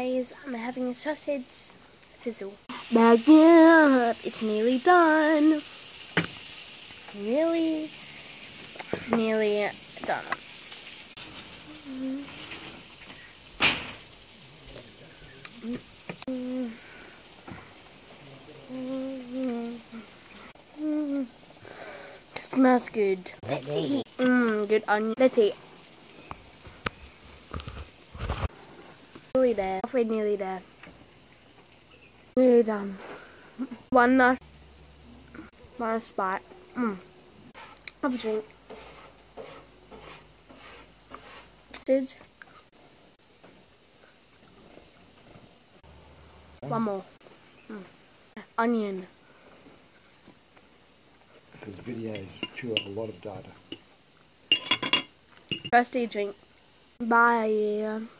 guys, I'm having a sausage sizzle. Back up, it's nearly done. Nearly done. Smells good. Let's eat. Good onion. Let's eat. Nearly there. Halfway nearly there. Nearly done. One last spot. Have a drink. One more. Onion. Because videos chew up a lot of data. First drink. Bye.